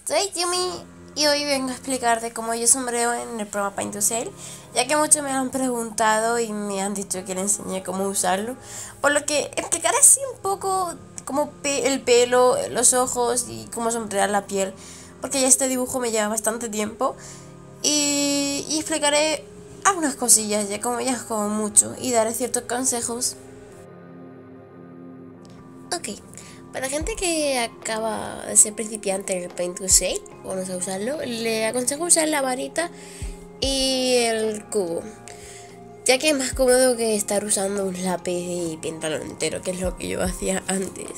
Soy Yumi y hoy vengo a explicarte cómo yo sombreo en el programa Paint to Sale, ya que muchos me han preguntado y me han dicho que les enseñé cómo usarlo, por lo que explicaré así un poco cómo el pelo, los ojos y cómo sombrear la piel, porque ya este dibujo me lleva bastante tiempo y explicaré algunas cosillas, ya es como mucho, y daré ciertos consejos. Ok, para gente que acaba de ser principiante en el Paint to Sale o no sabe usarlo, le aconsejo usar la varita y el cubo, ya que es más cómodo que estar usando un lápiz y pintarlo entero, que es lo que yo hacía antes.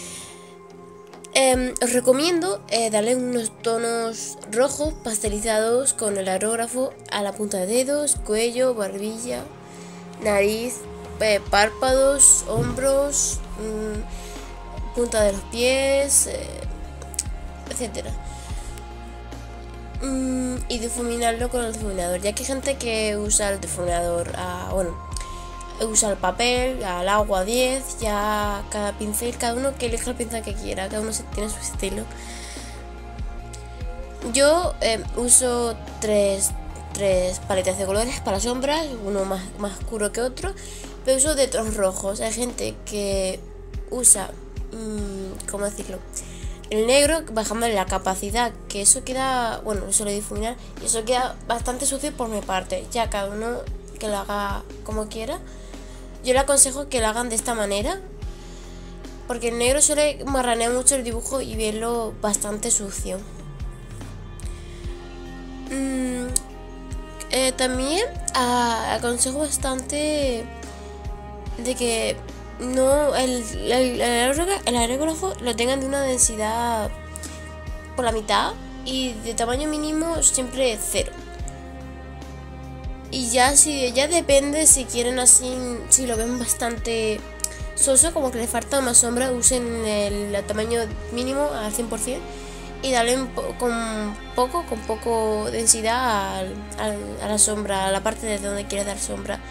Os recomiendo darle unos tonos rojos pastelizados con el aerógrafo a la punta de dedos, cuello, barbilla, nariz, párpados, hombros, punta de los pies, etcétera. Y difuminarlo con el difuminador, ya que hay gente que usa el difuminador usa el papel, al agua 10, ya cada pincel, cada uno que elija el pincel que quiera, cada uno tiene su estilo. Yo uso tres paletas de colores para sombras, uno más oscuro que otro, pero uso de tonos rojos. Hay gente que usa, ¿cómo decirlo?, el negro bajándole la capacidad, que eso queda, bueno, eso lo difuminar y eso queda bastante sucio por mi parte, ya cada uno que lo haga como quiera. Yo le aconsejo que lo hagan de esta manera, porque el negro suele marranear mucho el dibujo y verlo bastante sucio. También aconsejo bastante de que no el aerógrafo lo tengan de una densidad por la mitad y de tamaño mínimo siempre 0. Y ya depende si quieren así, si lo ven bastante soso, como que le falta más sombra, usen el tamaño mínimo al 100% y darle con poco densidad a la sombra, a la parte de donde quieres dar sombra.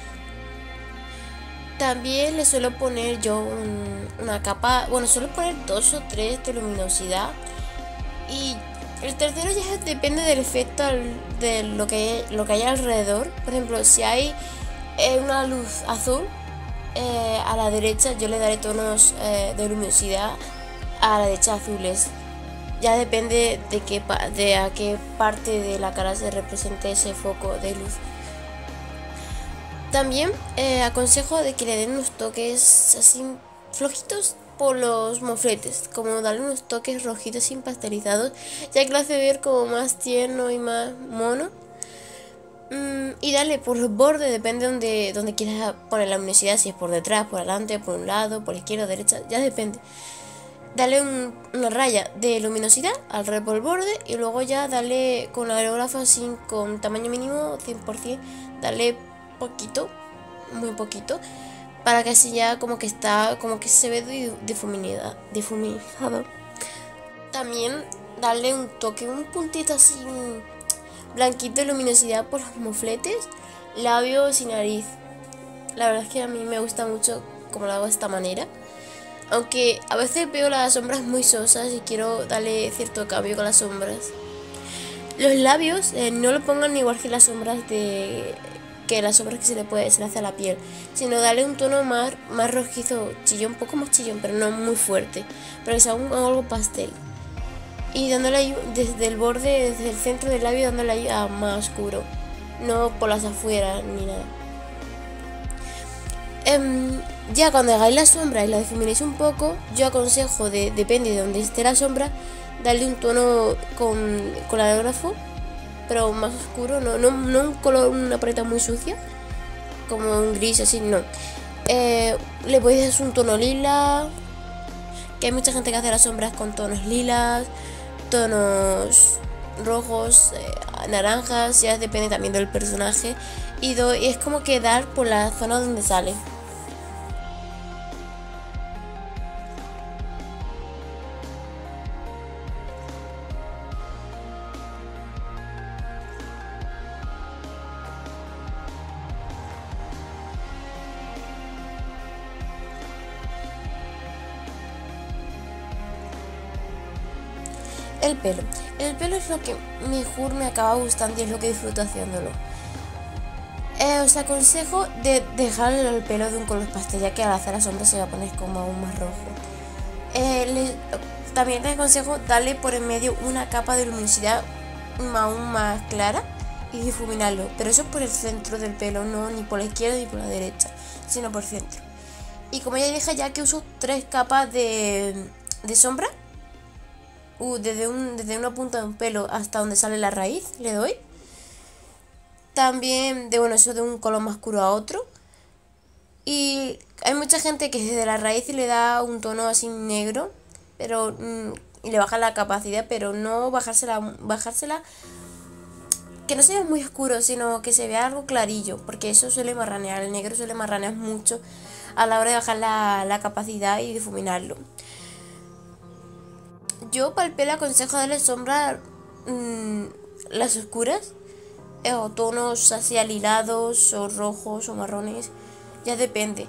También le suelo poner yo una capa, bueno, suelo poner 2 o 3 de luminosidad, y el tercero ya depende del efecto de lo que hay alrededor. Por ejemplo, si hay una luz azul a la derecha, yo le daré tonos de luminosidad a la derecha azules. Ya depende de a qué parte de la cara se represente ese foco de luz. También aconsejo de que le den unos toques así flojitos por los mofletes, como darle unos toques rojitos sin pastelizados, ya que lo hace ver como más tierno y más mono. Y darle por los bordes, depende de donde quieras poner la luminosidad, si es por detrás, por delante, por un lado, por izquierda, derecha, ya depende. Dale una raya de luminosidad alrededor por el borde y luego ya dale con el aerógrafo así con tamaño mínimo 100%, dale poquito, muy poquito, para que así ya como que se ve difuminado. También darle un toque, un puntito así blanquito de luminosidad por los mofletes, labios y nariz. La verdad es que a mí me gusta mucho como lo hago de esta manera, aunque a veces veo las sombras muy sosas y quiero darle cierto cambio con las sombras. Los labios no lo pongan igual que las sombras que se le hace a la piel, sino darle un tono más rojizo, chillón, un poco más chillón, pero no muy fuerte, para que sea algo pastel. Y dándole ahí desde el borde, desde el centro del labio, dándole ahí a más oscuro, no por las afueras ni nada. Ya cuando hagáis la sombra y la difuminéis un poco, yo aconsejo, depende de donde esté la sombra, darle un tono con el aerógrafo, pero más oscuro, no un color, una paleta muy sucia, como un gris así, no. Le podéis dar un tono lila, que hay mucha gente que hace las sombras con tonos lilas, tonos rojos, naranjas, ya depende también del personaje, y es como que dar por la zona donde sale. El pelo. El pelo es lo que mejor me acaba gustando y es lo que disfruto haciéndolo. Os aconsejo de dejar el pelo de un color pastel, ya que al hacer la sombra se va a poner como aún más rojo. También les aconsejo darle por en medio una capa de luminosidad aún más clara y difuminarlo, pero eso por el centro del pelo, no ni por la izquierda ni por la derecha, sino por el centro. Y como ya dije, ya que uso 3 capas de sombra, desde una punta de un pelo hasta donde sale la raíz, le doy. También eso de un color más oscuro a otro. Y hay mucha gente que desde la raíz le da un tono así negro, pero y le baja la capacidad, pero no bajársela que no se vea muy oscuro, sino que se vea algo clarillo, porque eso suele marranear, el negro suele marranear mucho a la hora de bajar la capacidad y difuminarlo. Yo para el pelo aconsejo darle sombra las oscuras, o tonos así alilados, o rojos, o marrones, ya depende.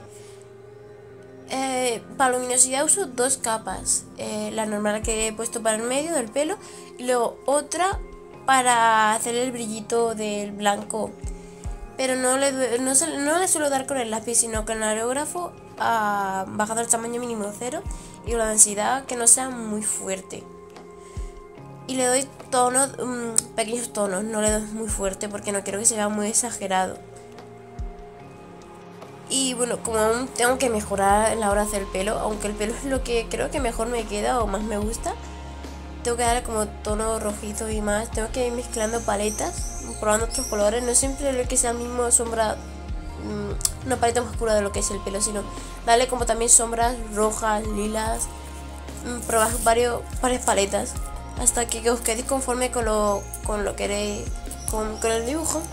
Para luminosidad uso 2 capas, la normal que he puesto para el medio del pelo y luego otra para hacer el brillito del blanco, pero no le suelo dar con el lápiz, sino con el aerógrafo, bajando el tamaño mínimo de 0 y la densidad que no sea muy fuerte. Y le doy tonos, pequeños tonos, no le doy muy fuerte porque no quiero que se vea muy exagerado. Y bueno, como aún tengo que mejorar en la hora de hacer el pelo, aunque el pelo es lo que creo que mejor me queda o más me gusta, tengo que darle como tono rojizo y más. Tengo que ir mezclando paletas, probando otros colores. No siempre lo que sea mismo sombra, una paleta más oscura de lo que es el pelo, sino darle como también sombras rojas, lilas, probar varias paletas hasta que os quedéis conforme con lo queréis, con el dibujo.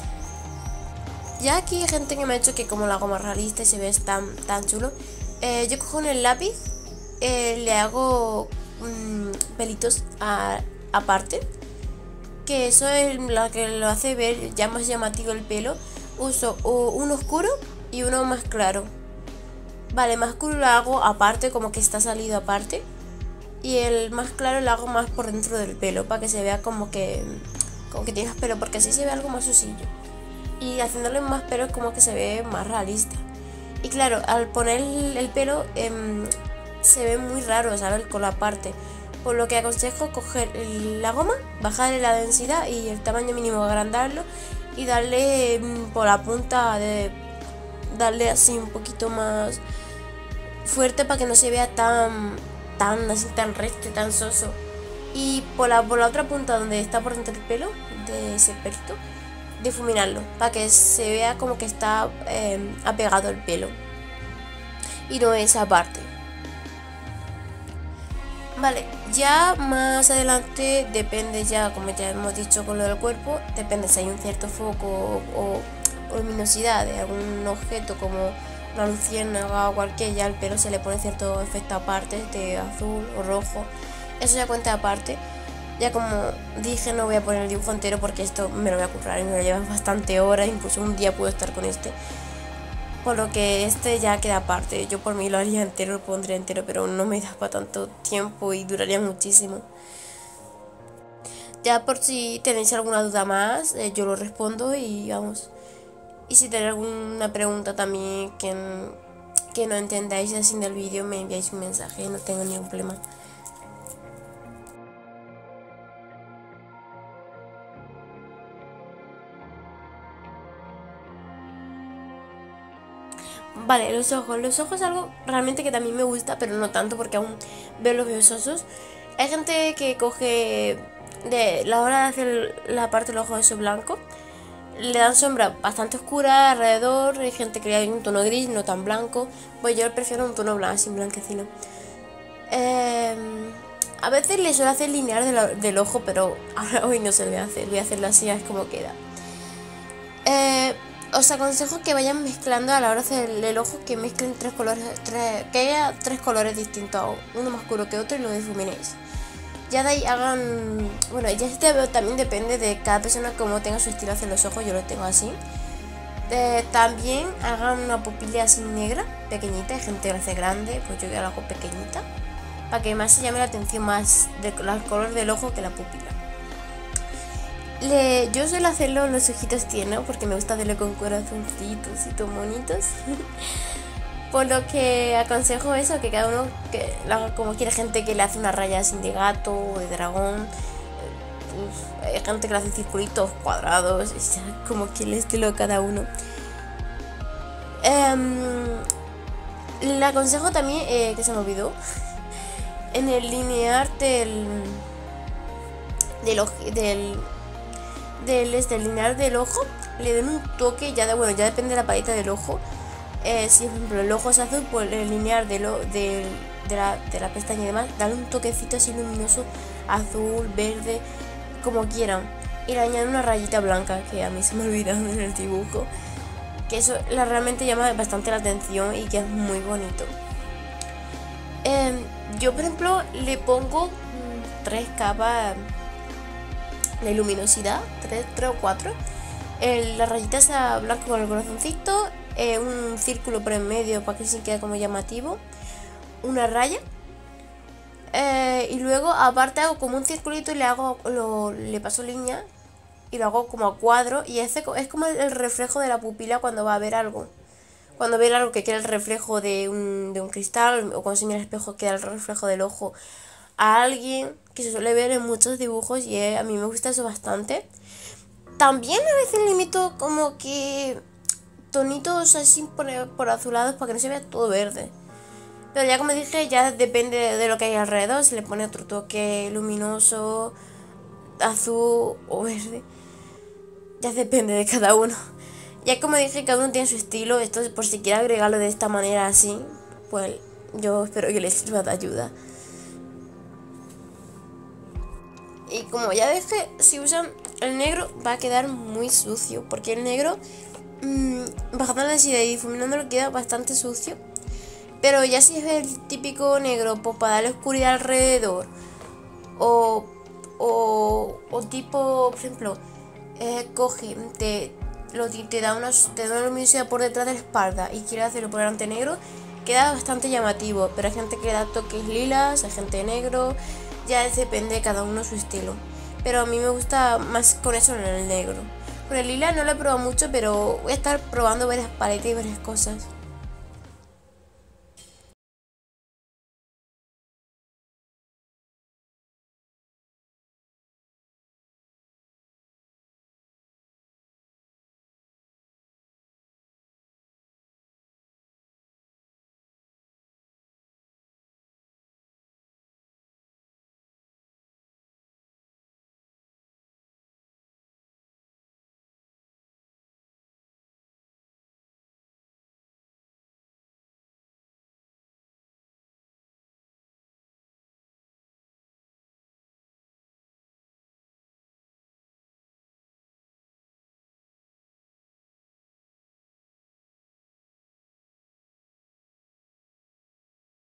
Ya aquí hay gente que me ha dicho que como lo hago más realista y se ve tan chulo. Yo cojo en el lápiz, le hago pelitos aparte, que eso es lo que lo hace ver ya más llamativo el pelo. Uso uno oscuro y uno más claro. Vale, más oscuro lo hago aparte, como que está salido aparte, y el más claro lo hago más por dentro del pelo, para que se vea como que tienes pelo, porque así se ve algo más susillo. Y haciéndole más pelo como que se ve más realista. Y claro, al poner el pelo se ve muy raro, ¿sabes? Con la parte. Por lo que aconsejo coger la goma, bajarle la densidad y el tamaño mínimo, agrandarlo y darle por la punta, darle así un poquito más fuerte para que no se vea tan recto y tan soso. Y por la otra punta donde está por dentro el pelo, de ese pelito, difuminarlo para que se vea como que está apegado al pelo y no esa parte. Vale, ya más adelante depende, ya como ya hemos dicho con lo del cuerpo, depende si hay un cierto foco o luminosidad de algún objeto como una luciérnaga o cualquier, ya al pelo se le pone cierto efecto aparte de azul o rojo, eso ya cuenta aparte. Ya como dije, no voy a poner el dibujo entero porque esto me lo voy a currar y me lo lleva bastante horas, incluso un día puedo estar con este. Por lo que este ya queda aparte. Yo por mí lo haría entero, lo pondría entero, pero no me da para tanto tiempo y duraría muchísimo. Ya por si tenéis alguna duda más, yo lo respondo y vamos. Y si tenéis alguna pregunta también que no entendáis así del vídeo, me enviáis un mensaje, no tengo ningún problema. Vale, los ojos es algo realmente que también me gusta, pero no tanto porque aún veo los sosos. Hay gente que coge de la hora de hacer la parte del ojo de eso blanco, le dan sombra bastante oscura alrededor. Hay gente que le da un tono gris, no tan blanco. Pues yo prefiero un tono blanco, sin blanquecino. A veces le suelo hacer lineal del ojo, pero ahora hoy no se lo voy a hacer. Voy a hacerlo así, a ver cómo queda. Os aconsejo que vayan mezclando a la hora de hacer el ojo, que mezclen 3 colores, que haya 3 colores distintos, uno más oscuro que otro, y lo difuminéis. Ya de ahí hagan, bueno, ya este también depende de cada persona cómo tenga su estilo hacer los ojos, yo lo tengo así. También hagan una pupila así negra, pequeñita, hay gente que la hace grande, pues yo la hago pequeñita. para que más se llame la atención más del color del ojo que la pupila. Yo suelo hacerlo en los ojitos tiernos porque me gusta hacerlo con corazoncitos y todo bonitos. Por lo que aconsejo eso, que cada uno que lo haga como quiere. Gente que le hace una raya así de gato o de dragón. Hay gente que le hace circulitos, cuadrados, como quiere el estilo de cada uno. Le aconsejo también, que se me olvidó, en el linear del linear del ojo, le den un toque, ya depende de la paleta del ojo. Si por ejemplo el ojo es azul, pues el linear de la pestaña y demás, darle un toquecito así luminoso, azul, verde, como quieran. Y le añaden una rayita blanca, que a mí se me ha olvidado en el dibujo, que eso realmente llama bastante la atención y que es muy bonito. Yo por ejemplo le pongo 3 capas de luminosidad, 3 o 4. La rayita esa blanca con el corazoncito, un círculo por en medio para que se quede como llamativo, una raya, y luego aparte hago como un circulito y le paso línea y lo hago como a cuadro, y es como el reflejo de la pupila cuando va a ver algo. Cuando ve algo que queda el reflejo de un cristal, o cuando se mira al espejo queda el reflejo del ojo a alguien, que se suele ver en muchos dibujos, y a mí me gusta eso bastante. También a veces le meto como que tonitos así por azulados para que no se vea todo verde. Pero ya como dije, ya depende de lo que hay alrededor. Se le pone otro toque luminoso, azul o verde. Ya depende de cada uno. Ya como dije, cada uno tiene su estilo. Esto por si quiere agregarlo de esta manera así, pues yo espero que les sirva de ayuda. Y como ya dije, si usan el negro va a quedar muy sucio, porque el negro, bajando la densidad y difuminándolo, queda bastante sucio. Pero ya si es el típico negro, pues para darle oscuridad alrededor, o tipo, por ejemplo, coge, te da una luminosidad por detrás de la espalda y quiere hacerlo por delante negro, queda bastante llamativo. Pero hay gente que le da toques lilas, hay gente negro, ya depende de cada uno su estilo. Pero a mí me gusta más con eso en el negro. Con el lila no lo he probado mucho, pero voy a estar probando varias paletas y varias cosas.